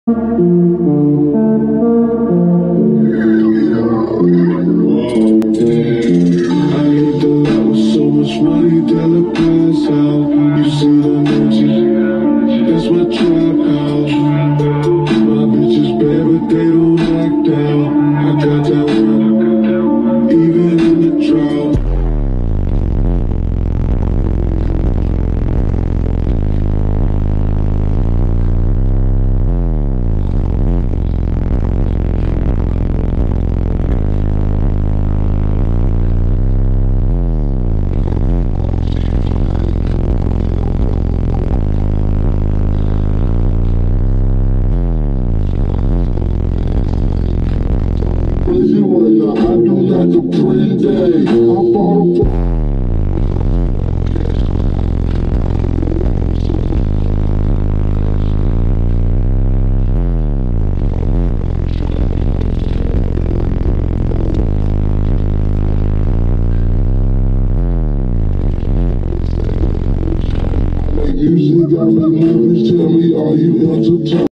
So much money till I pass out. You see the Gucci, that's my trap house. My bitches bad, but they don't act out. I got that one, even in the drought. I do like a 3-day. I bought a usually got me moving, tell me, are you entertained?